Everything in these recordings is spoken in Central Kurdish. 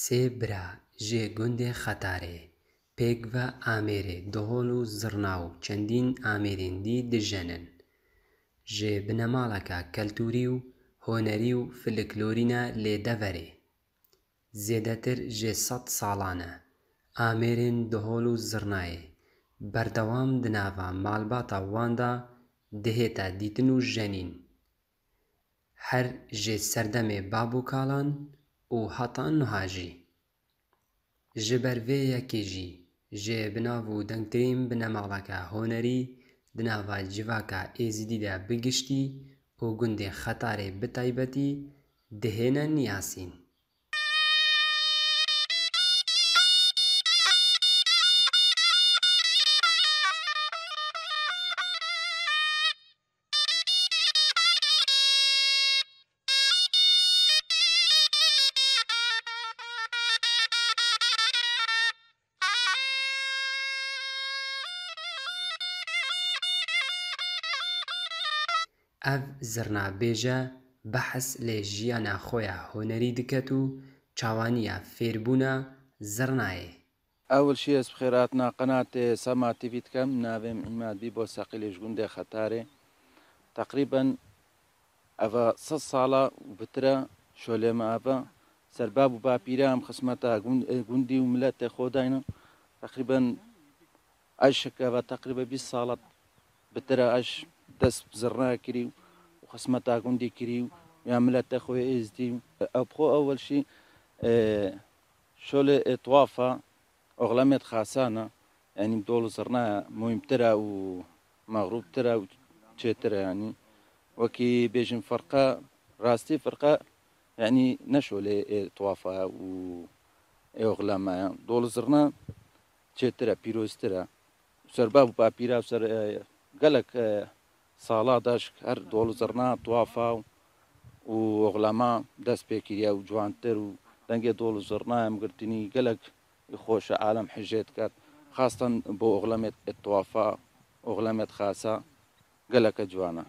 سێ برا ژێ گوندێ خەتارێ پێک بە ئامێرێ دهۆڵ و زڕنا و چەندین ئامێرێن دی دژەنن ژێ بنەماڵەکە کەلتوری و هۆنەری و فلکلۆرینە لێدەڤەرێ زێدەتر ژێ 100 ساڵانە ئامێرێن دهۆڵ و زڕنایێ بەردەوام دناڤە ماڵباتە واندا دهێتە دیتن و ژەنین هەر ژێ سەردەمێ باب و کاڵان و هەتا نوهاژی ji ber vê yekê jî jê binav û dengtirên binêmaleke honerî di nava civaka êzîdî de bi giştî û gundê xetarê bi taybetî dihêne niyasîn. Ev zirnabêje behs lê jiyana xwe ya honerî diket û çawaniya fêrbûna zirnayê. أول شيء بخيراتنا قناة سما تي في تكم نافم إماد بيبو ساقيلي جوندي خطاري تقريبا أفا 6 صالة وبترا شولي ما أفا سرباب وبابيرام خصمتا جوندي وملات خوداينا تقريبا أشك أفا تقريبا 20 صالة بترا أش دس بزرنا كريو وخصمتا جوندي كريو يا ملات خوي إزدي أبخو أول شيء شولي طوافة أغلمت خاصانة يعني بدول صرنا مهمترا ومغروبترا وتشترا يعني وكي بيجن فرقة راستي فرقة يعني نشو لي طوافة و أغلما يعني دول صرنا تشترا بيروسترا سرباب بابيرا وسر قالك صالة داش هر دول صرنا طوافة وأغلما داس بيكيريا وجوانتر ودنجي دول صرنا مقرتني قالك يخوش عالم حجيت كات خاصة بو أغلمت الطوافة أغلمت خاصة قالك جوانا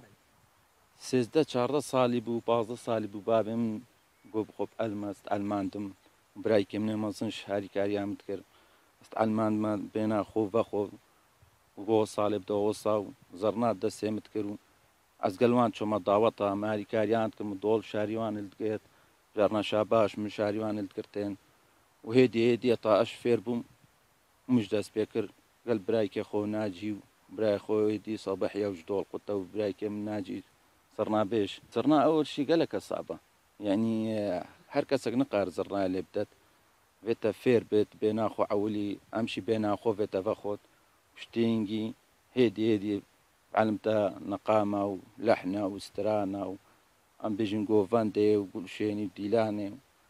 سيزده 14 صالي بو 15 صالي بو بابم بو بخوب المست الماندم برايكي من مزن شهري كاريا متكر است الماند ما بينا خوف بخوف وقو صالي بدو وصاو زرنات دسي متكرو از قلوان شو ما دعوتا ماري كاريان كم دول شاريوان الدقيت جارنا شاباش من شاريوان الدكرتين وهيدي طاش فيربوم ومش داس بيكر قال برايك خو ناجي براي خو يدي صباح يوجدول قطة وبرايك من ناجي صرنا بيش صرنا أول شي قالك صعبة يعني حركة نقار زرنا اللي بدت فيتا فير بيت بين أخو عولي أمشي بين أخو فيتا فخوت وشتينجي هيدي علمتها نقامة ولحنة واسترانة أم بيجنقو فاندي وكل شيء ديلاني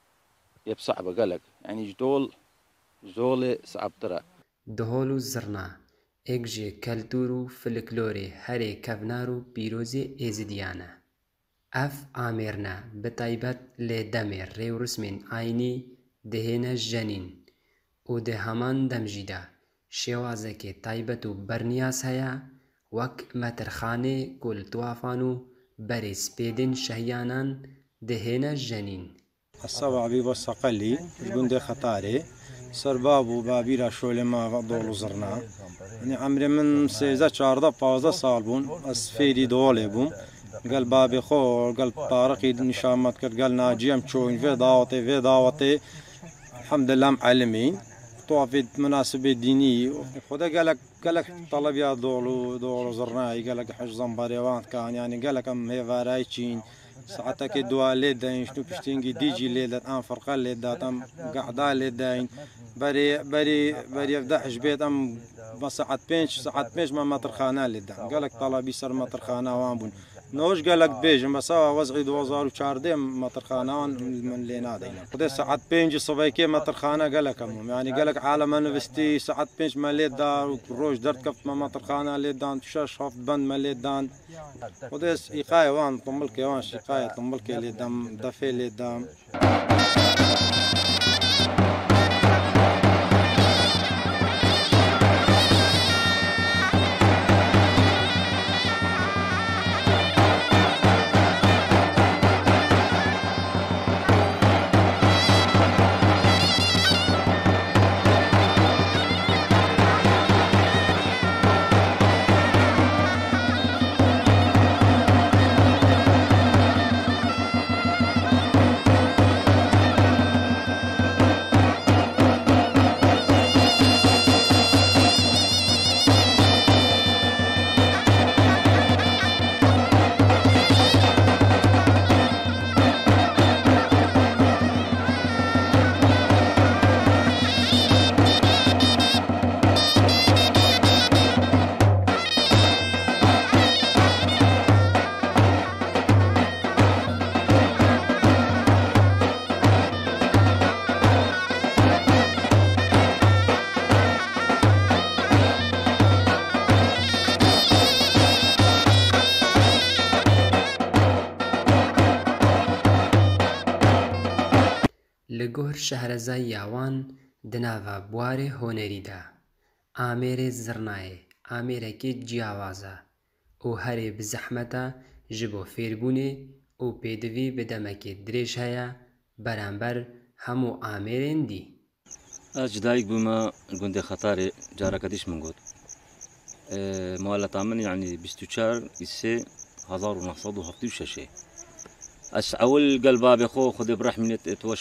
يب صعبة قالك يعني جدول صعب ترى دهۆڵ و زڕنا ئێک ژێ کەلتور و فلکلۆرێ هەرێ کەڤنار و پیرۆزێ ئێزدیانە ئەف ئامێرنە بتایبەت لێ دەمێ ڕێوڕسمێن ئاینی دهێنە ژەنین و دە هەمان دەمژیدا شێوازەکێ تایبەت و بەرنیاز هەیە وەک مەترخانێ گولتوافان و بەرێ سپێدên شەهیانان دهێنە ژەنین. السبع بيبو سقلي جوندي خطاري سرباب وبابيرا شولما دول وزرنا يعني عمري من 14 سال بون اسفيدي دولي بون قال بابي خو قال طارقي نشامت كرت قال ناجيم تشوين في دعوتي الحمد لله معلمين طوافي مناسبة دينية خدا قالك طلب يا دول وزرناي قالك حج زنبريوان كان يعني قالك ام هي فارايتشين ساعتك الدواء ليدين شنو بشتينجي ديجي ليدات ام فرقه ليدات ام قعده ليدين بري يفدح بيت ام ساعات بينش ما مطرخانه ليدان قالك طلبي سر مطرخانه وان نوش قالك بيج مسا وزعي 2014 مطرخانه من لينا دينا قد ساعات بينج صبيكي مطرخانه قالك يعني قالك عالم انفستي ساعات بينش ما ليدار روج درت كف ما مطرخانه ليدان تشاش خفت بند ما ليدان قد ايقاي وان طملكي وان شقايه طملكي ليدام دفي ليدام li gor şehrezayî ya wan di nava buwarê honerî de Amêrê Zirnayê Amêrekî ciyawaz e û herê bi zehmet e ji bo fêrbûnê û pêdivî bi demekê dirêj heye beramber hemû Amêrên dî. Ez ji dayîk bûme li gundê Xetarê careke dîş min got. Maleta min yanî 24 1976. Ez ewil gel bavê xwe Xwedê bi rehmî lê weş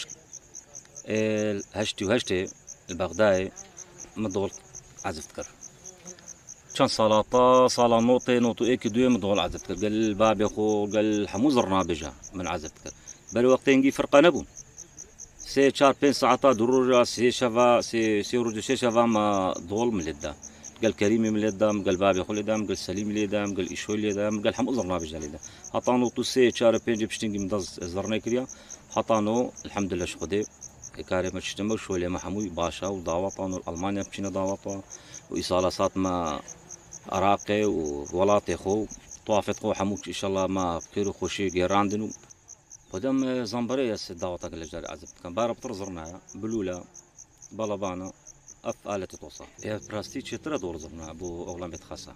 heştî û heştê li Bexdayê min dol ezif dikir. Çend sala ta sala notê not û êkî duyê min dol ezif dikir. Gel bavê xwe gel hemû zirna bêje min ezif dikir. Berê wextên firqa nebûn. 3-4-5 saata du roja sê şeva sê roj sê şeva me dol min lê da. Gel Kerîmê min lê da, gel bavê xwe lê da, gel Selîmê lê da, gel îşoyê lê da, gel hemû zirna bêje lê da. Heta no tu 3-4-5 piştîngî min dest zirnê kiriya. Heta no elhemdülillah ji Xwedê karê me çiştime û şolê me hemû baş e û daweta no Almanya biçîne daweta û îsalasat me Iraqê û welatê xwe tuafet xwe hemû înşallah me kêr û xweşî gêrandin û Podem zambarê ez daweta gelek jarê ezif dikim. Bara pitir zirna ye, bilûla, balabana, ev aletê tosa. Ev rastî çêtir e dol zirna bû oxlan bêt xasa.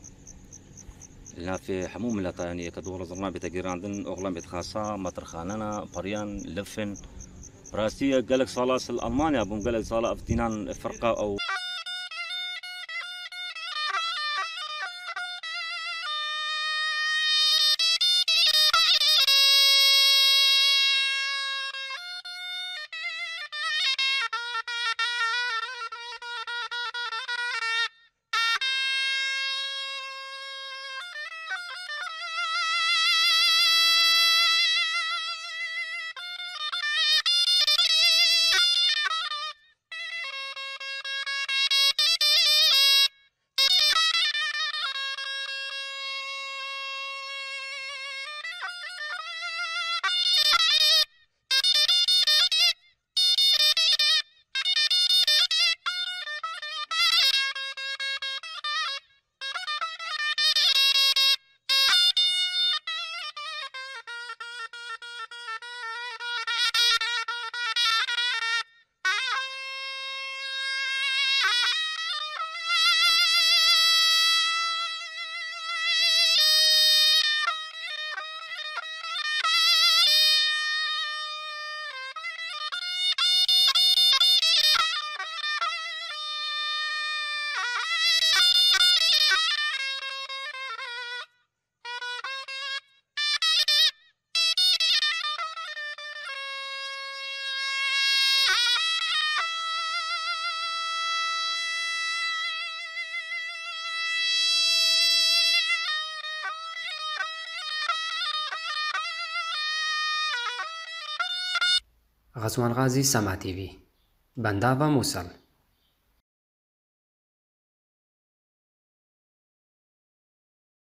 Li navê hemû mileta yanî yeke dol zirna bête gêrandin, oxlan bêt xasa, matirxanena, paryan, lifin. Rastî gelek sala sil Almanya bûm, gelek sala ev tînan firqa ew غەزوان غازی سەما تیڤی بەنداڤە مووسڵ